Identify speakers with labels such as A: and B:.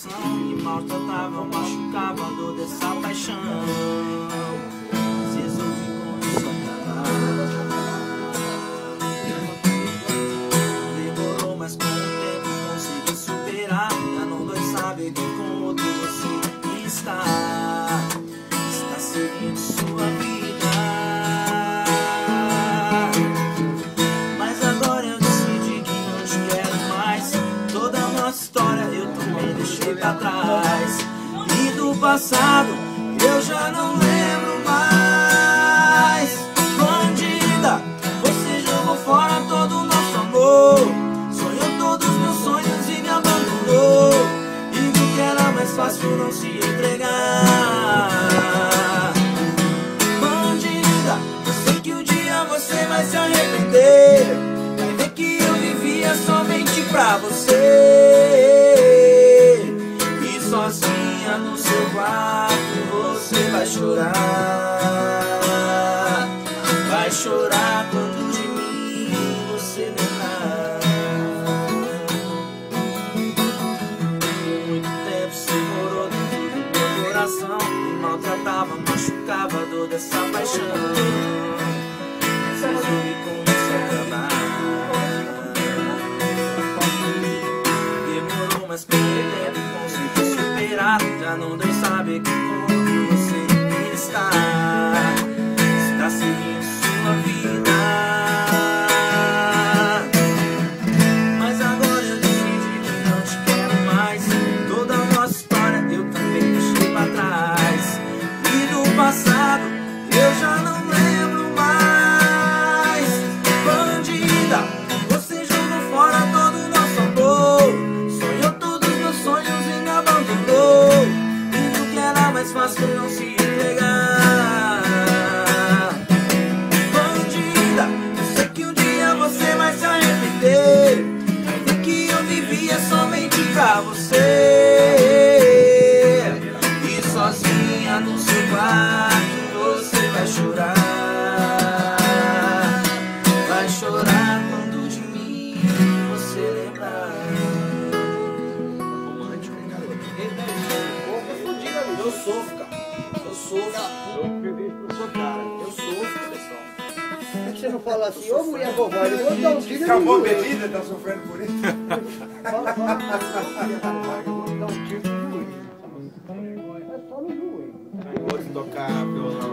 A: coração, me maltratava, machucava a dor dessa paixão. Resolvi com isso acabar. Demorou, mas com o tempo consegui superar. Já não dói saber que com outro você está seguindo sua vida. Mas agora eu decidi que não te quero mais. Toda a nossa história eu também deixei pra trás. E do passado eu já não lembro mais. Bandida, você jogou fora todo o nosso amor. Sonhou todos os meus sonhos e me abandonou. E viu que era mais fácil não se entregar. Bandida, eu sei que um dia você vai se arrepender. Vai ver que eu vivia somente pra você. E sozinha no seu quarto você vai chorar. Vai chorar quando de mim você lembrar. Por muito tempo você morou dentro do meu coração. Me maltratava, machucava a dor dessa paixão. Resolvi com isso acabar. Demorou, mas com o tempo consegui superar. Já não deu saber que como você está seguindo sua vida. Mas agora eu decidi que não te quero mais. Toda a nossa história eu também deixei pra trás. E do passado eu já não lembro mais. Bandida, você jogou fora todo o nosso amor. Sonhou todos os meus sonhos e me abandonou. E viu que era mais fácil não se entregar. Bandida, eu sei que um dia você vai se arrepender. Vai ver que eu vivia somente pra você. E sozinha no seu quarto você vai chorar. Vai chorar quando de mim você lembrar.
B: Romântico, hein, garoto? Eu sofro, cara. Eu sofro. Eu vivi por sua cara. Eu sofro, pessoal.
C: Por que você não fala assim, ô mulher covarde, eu vou dar um tiro
D: Acabou a
C: no joelho.
D: bebida, tá sofrendo por isso?
C: Fala, mulher covarde, eu vou dar um tiro no joelho. É só no joelho.
B: Vou tocar violão.